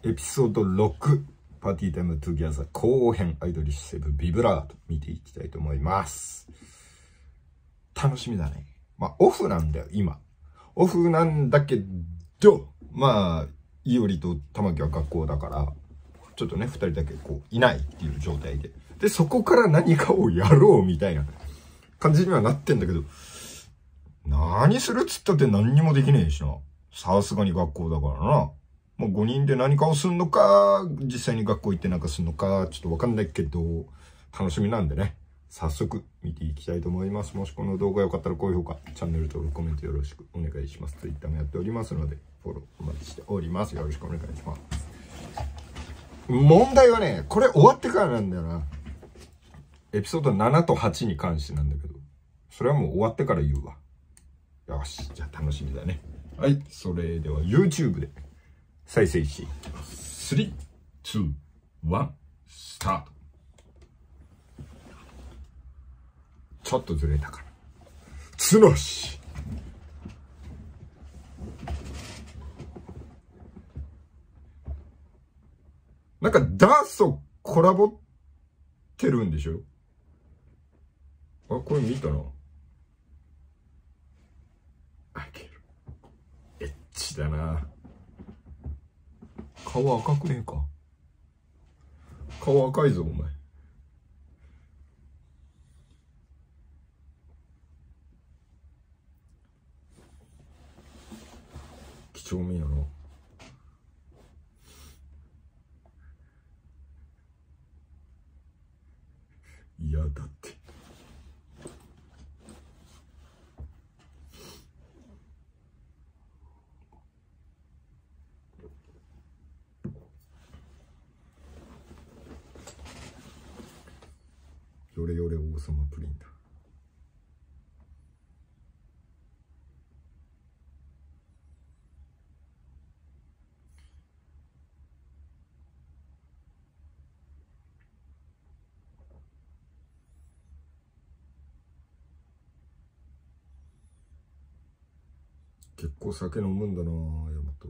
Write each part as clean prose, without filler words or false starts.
エピソード6、パーティータイムトゥギャザー後編、アイドリッシュセブンビブラート見ていきたいと思います。楽しみだね。まあ、オフなんだよ、今。オフなんだけど、まあ、いおりと玉木は学校だから、ちょっとね、二人だけこう、いないっていう状態で。で、そこから何かをやろうみたいな感じにはなってんだけど、何するっつったって何にもできねえしな。さすがに学校だからな。もう5人で何かをすんのか、実際に学校行ってなんかすんのか、ちょっとわかんないけど、楽しみなんでね。早速見ていきたいと思います。もしこの動画良かったら高評価、チャンネル登録、コメントよろしくお願いします。Twitter もやっておりますので、フォローお待ちしております。よろしくお願いします。問題はね、これ終わってからなんだよな。エピソード7と8に関してなんだけど、それはもう終わってから言うわ。よし、じゃあ楽しみだね。はい、それでは YouTube で再生し、3、2、1、スタート。ちょっとずれたから。つなし。なんかダースとコラボってるんでしょ？あ、これ見たな。あける。エッチだな。顔赤くねえか。顔赤いぞ、お前。几帳面やな。嫌だって。よれよれ王様プリンだ。結構酒飲むんだな、ヤマト。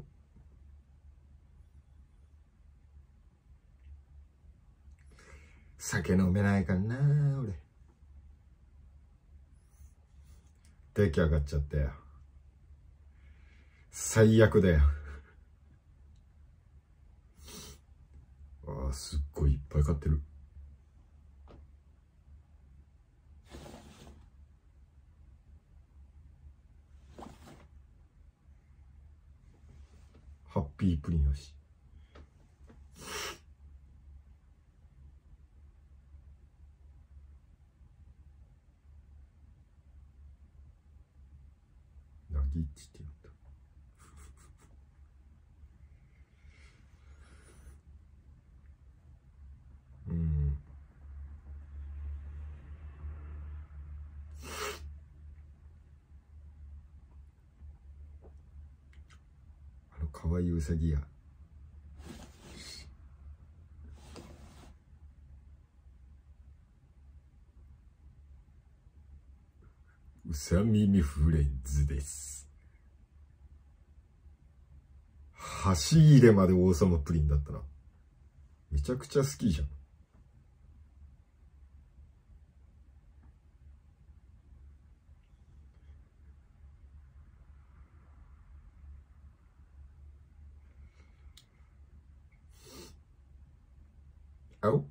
酒飲めないからな、俺。出来上がっちゃったよ。最悪だよ。ああ、すっごいいっぱい買ってる。ハッピープリンやし。ナギッチって言った。うん。かわいいウサギや。うさ耳フレンズです。箸入れまで王様プリンだったな。めちゃくちゃ好きじゃん。あお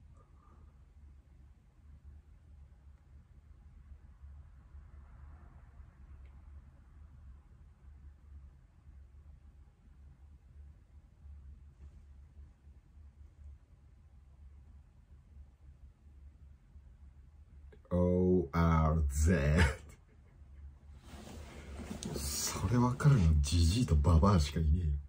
ORZ。それわかるのジジイとババアしかいねえよ。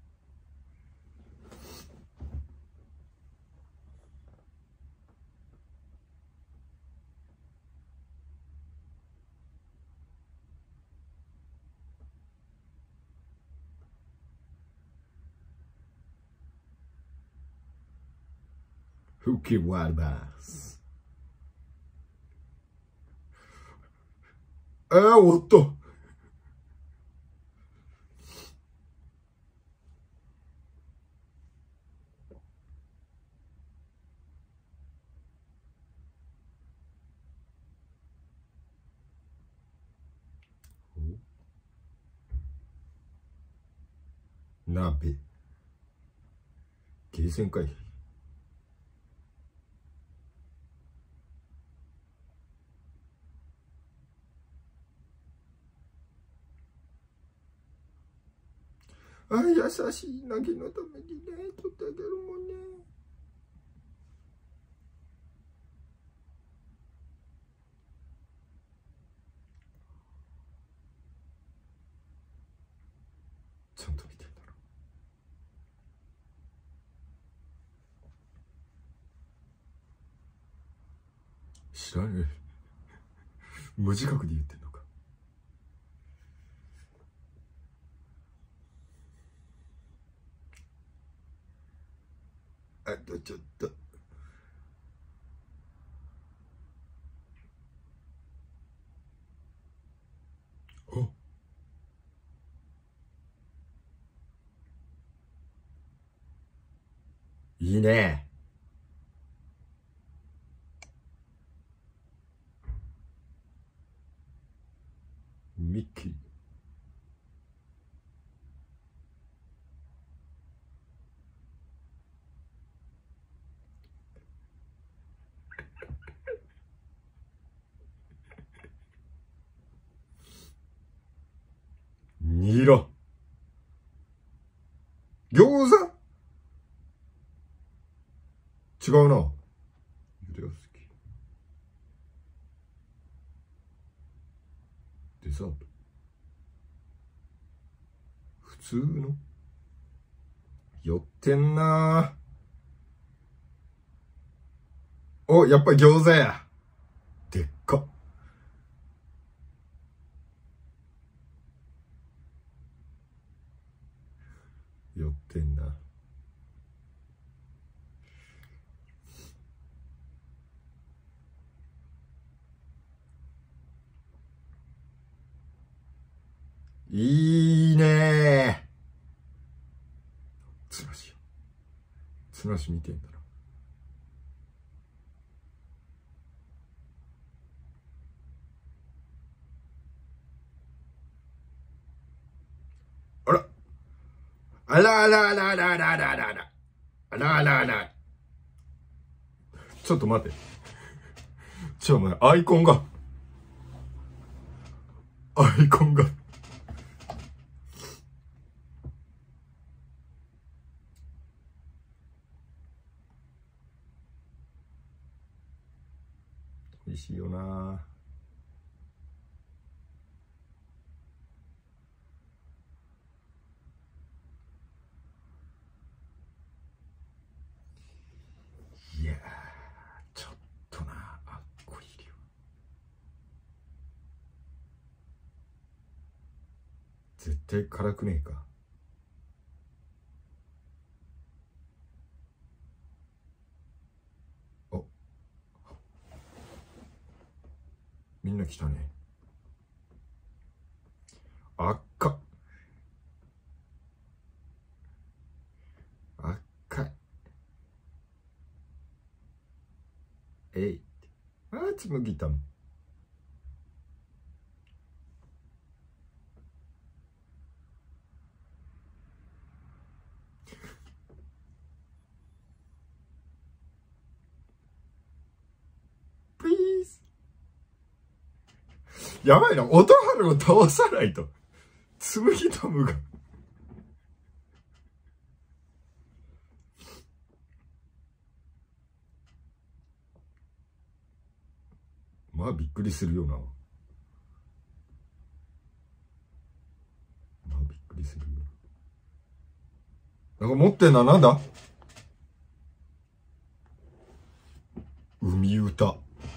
フキワルバス。おっと。 鍋。ゲーセンかい。あ、優しいなぎのためにね、取ってあげるもんね。ちゃんと見てんだろ。知らねえ。無自覚で言ってんのか。あとちょっと。お、いいね。ミッキー。ニラ。餃子違うな。ゆでが好き。デザート。普通の寄ってんな。お、やっぱり餃子や。でっか。寄ってんな。いいねー。つらしよ。つらし見てんだな。あら。あらあらあらあらあらあらあらあら。あらあらあら。ちょっと待って。ちょっと待って、アイコンが。アイコンが。美味しいよな。いやー、ちょっとな、あっこいいよ。絶対辛くねえか。お、みんな来たね。赤っ。赤い。えい。あー、つむぎたん。プリーズ。やばいな、音春を倒さないと。つむぎたむが。まあびっくりするよな。まあびっくりするよ。なんか持ってんのはなんだ？海歌。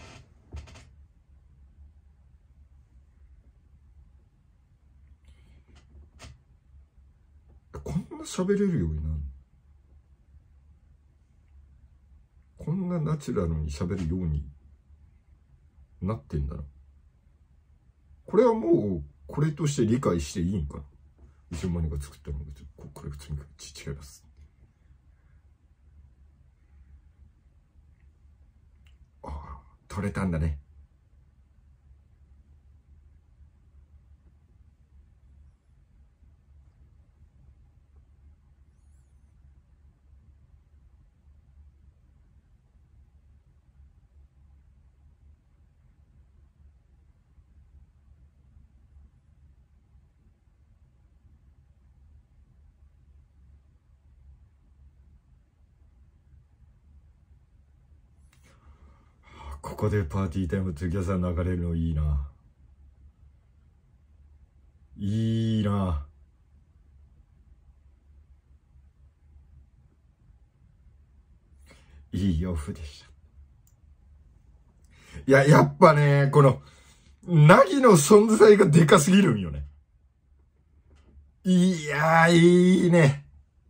こんな喋れるようになる。こんなナチュラルに喋るようになってんだな。これはもう、これとして理解していいんかな。いつの間にか作ったのが、これが違います。ああ、取れたんだね。 こでパーティータイムトゥギャザー流れるのいいな。いいな。いいオフでした。いや、やっぱね、この、ナギの存在がでかすぎるんよね。いやー、いいね。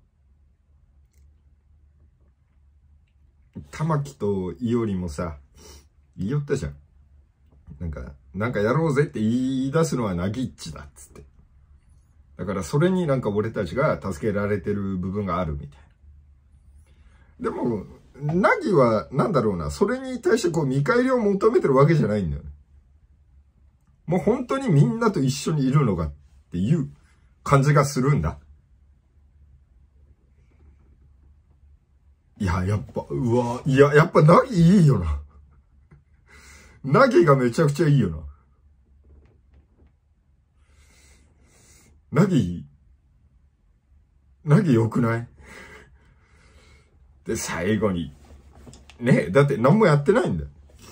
玉木とイオリもさ、言いよったじゃん。なんかやろうぜって言い出すのはナギッチだっつって。だからそれになんか俺たちが助けられてる部分があるみたいな。でも、ナギはなんだろうな、それに対してこう見返りを求めてるわけじゃないんだよね。もう本当にみんなと一緒にいるのかっていう感じがするんだ。いや、やっぱ、やっぱナギいいよな。ナギがめちゃくちゃいいよな。ナギ良くない？で、最後に。ねえ、だって何もやってないんだよ。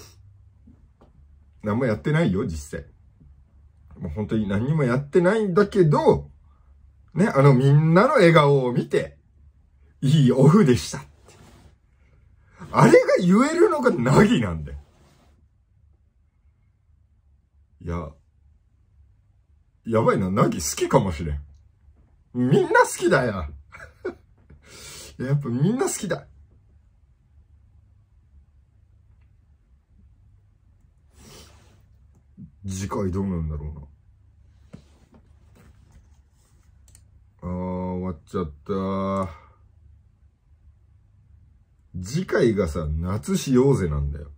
何もやってないよ、実際。もう本当に何もやってないんだけど、ね、みんなの笑顔を見て、いいオフでしたって。あれが言えるのがナギなんだよ。いや、やばいな、ナギ好きかもしれん。みんな好きだよ。やっぱみんな好きだ。次回どうなんだろうな。終わっちゃった。次回がさ、夏しようぜなんだよ。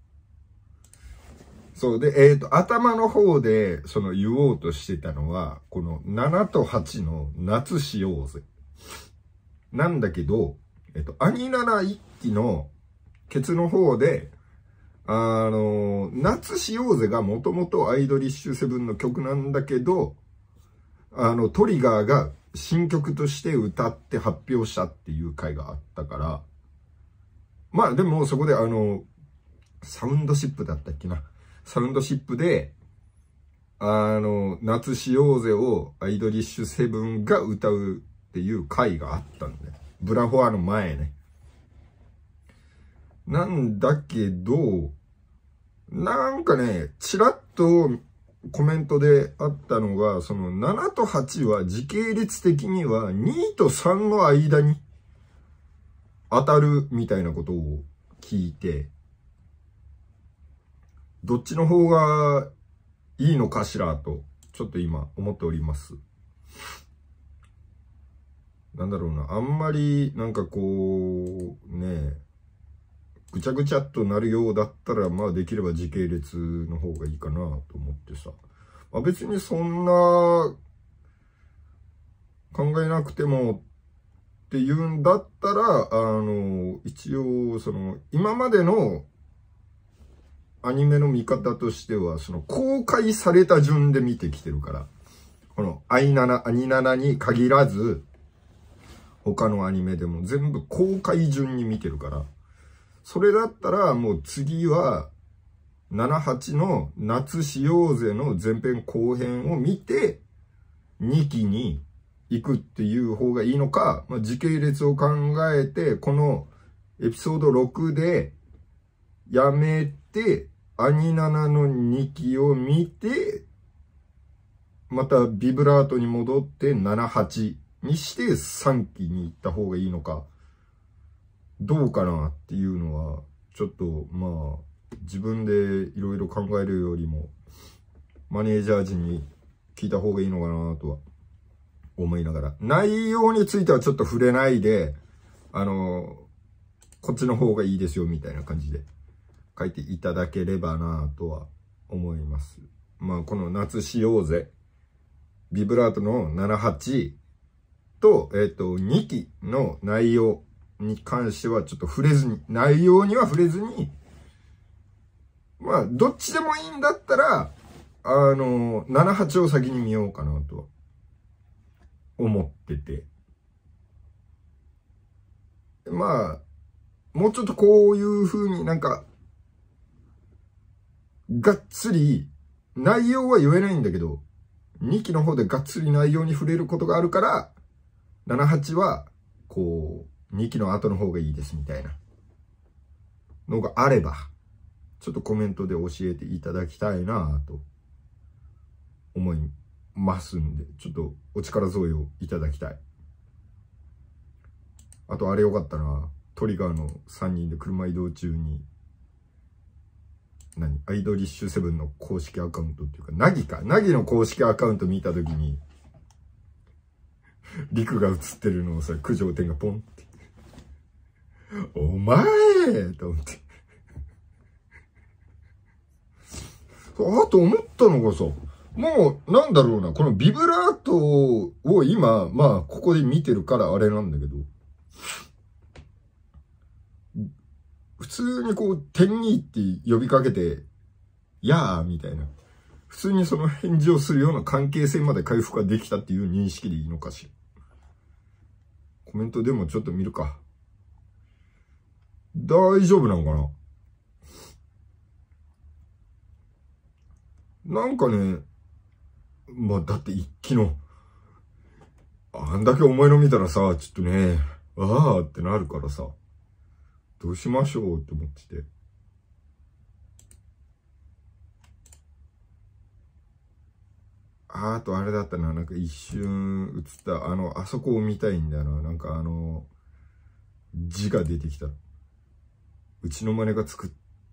そうで、頭の方で、言おうとしてたのは、この7と8の夏しようぜ。なんだけど、アニナナ一期のケツの方で、夏しようぜがもともとアイドリッシュセブンの曲なんだけど、トリガーが新曲として歌って発表したっていう回があったから、まあでもそこでサウンドシップだったっけな。サウンドシップで、夏しようぜをアイドリッシュセブンが歌うっていう回があったんだよ。ブラフォアの前ね。なんだけど、なんかね、ちらっとコメントであったのが、7と8は時系列的には2と3の間に当たるみたいなことを聞いて、どっちの方がいいのかしらと、ちょっと今思っております。なんだろうな、あんまりなんかこう、ね、ぐちゃぐちゃっとなるようだったら、まあできれば時系列の方がいいかなと思ってさ。まあ、別にそんな考えなくてもっていうんだったら、一応、今までのアニメの見方としては、公開された順で見てきてるから、このアニナナに限らず、他のアニメでも全部公開順に見てるから、それだったらもう次は、7、8の夏しようぜの前編後編を見て、2期に行くっていう方がいいのか、まあ、時系列を考えて、このエピソード6でやめて、アニナナの2期を見て、またビブラートに戻って7、8にして3期に行った方がいいのか、どうかなっていうのは、ちょっとまあ、自分でいろいろ考えるよりも、マネージャー陣に聞いた方がいいのかなとは思いながら。内容についてはちょっと触れないで、こっちの方がいいですよみたいな感じで書いていただければなとは思います。まあ、この夏しようぜ、ビブラートの7、8と、2期の内容に関してはちょっと触れずに、内容には触れずに、まあ、どっちでもいいんだったら、7、8を先に見ようかなとは思ってて。まあ、もうちょっとこういう風になんか、 がっつり、内容は言えないんだけど、2期の方でがっつり内容に触れることがあるから、7、8は、こう、2期の後の方がいいですみたいなのがあれば、ちょっとコメントで教えていただきたいなと思いますんで、ちょっとお力添えをいただきたい。あとあれよかったな、トリガーの3人で車移動中に、アイドリッシュセブンの公式アカウントっていうか、ナギの公式アカウント見たときに、リクが映ってるのをさ、九条天がポンって。お前と思って。あと思ったのがさ、もう、なんだろうな、このビブラートを今、まあ、ここで見てるからあれなんだけど、普通にこう、天にって呼びかけて、やーみたいな。普通にその返事をするような関係性まで回復ができたっていう認識でいいのかしら。コメントでもちょっと見るか。大丈夫なのかな？なんかね、まあ、だって一期の、あんだけ重いの見たらさ、ちょっとね、あーってなるからさ、どうしましょうって思ってて。あとあれだったな、なんか一瞬映った、あそこを見たいんだよな。なんか字が出てきた。うちのマネが作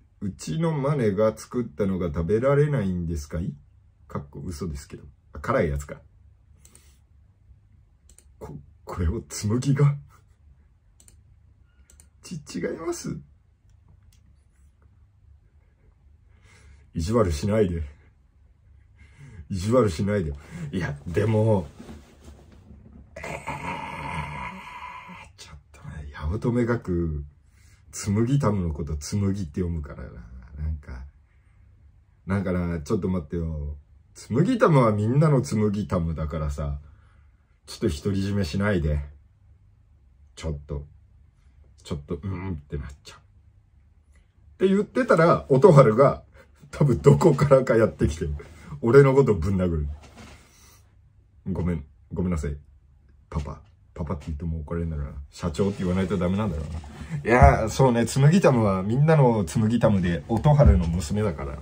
ったのが食べられないんですかい？かっこ嘘ですけど。辛いやつか。これを紬が違います。意地悪しないで。意地悪しないで。いや、でも、ちょっとね、八乙女がく、紬タムのこと紬って読むからな。なんかな、ちょっと待ってよ。紬タムはみんなの紬タムだからさ、ちょっと独り占めしないで。ちょっと、ってなっちゃう。って言ってたら、音春が、多分どこからかやってきてる。俺のことぶん殴る。ごめんなさい。パパって言っても怒られるんだろうな。社長って言わないとダメなんだろうな。いやー、そうね、紬タムはみんなの紬タムで、音春の娘だから。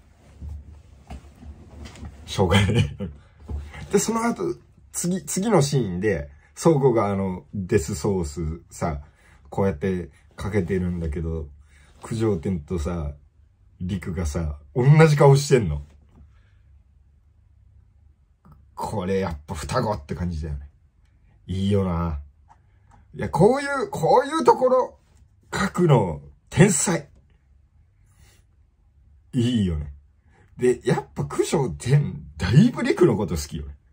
しょうがない。で、その後、次のシーンで、ソウゴがデスソースさ、こうやってかけてるんだけど、九条天とさ、リクがさ、同じ顔してんの。これやっぱ双子って感じだよね。いいよな。いや、こういうところ、書くの、天才。いいよね。で、やっぱ九条天、だいぶリクのこと好きよね。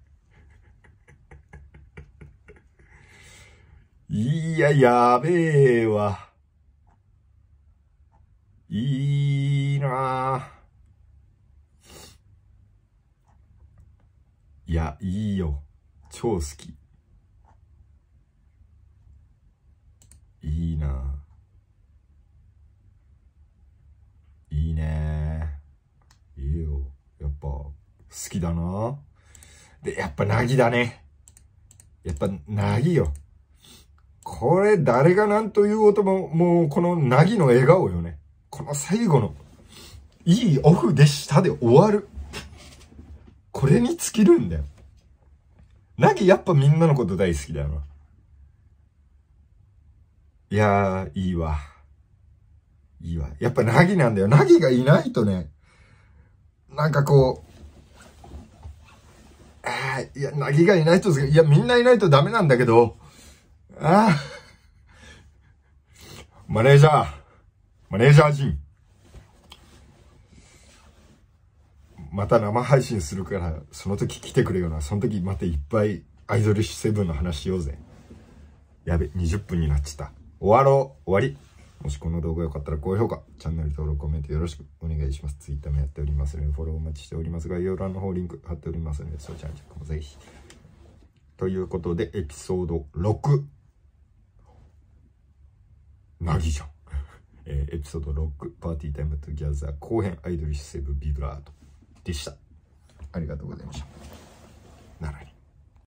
いや、やべえわ。いいなぁ。いや、いいよ。超好き。いいなぁ。いいねぁ。いいよ。やっぱ、好きだな。で、やっぱ、なぎだね。やっぱ、なぎよ。これ、誰が何という音も、もう、このなぎの笑顔よね。この最後の、いいオフでしたで終わる。これに尽きるんだよ。なぎやっぱみんなのこと大好きだよな。いやー、いいわ。いいわ。やっぱなぎなんだよ。なぎがいないとね、なんかこう、いや、なぎがいないと、いや、みんないないとダメなんだけど、マネージャー陣。また生配信するから、その時来てくれよな。その時またいっぱいアイドルセブンの話しようぜ。やべ、20分になっちゃった。終わり。もしこの動画良かったら高評価、チャンネル登録、コメントよろしくお願いします。Twitter もやっておりますので、フォローお待ちしております。概要欄の方リンク貼っておりますので、そちらのチェックもぜひ。ということで、エピソード6。なぎじゃん。 エピソード6、パーティータイムトゥギャザー後編アイドリッシュセブビブラートでした。ありがとうございました。ならに。